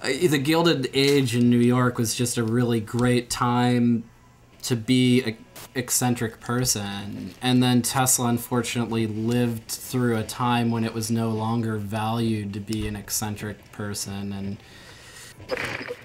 The Gilded Age in New York was just a really great time to be an eccentric person. And then Tesla unfortunately lived through a time when it was no longer valued to be an eccentric person. And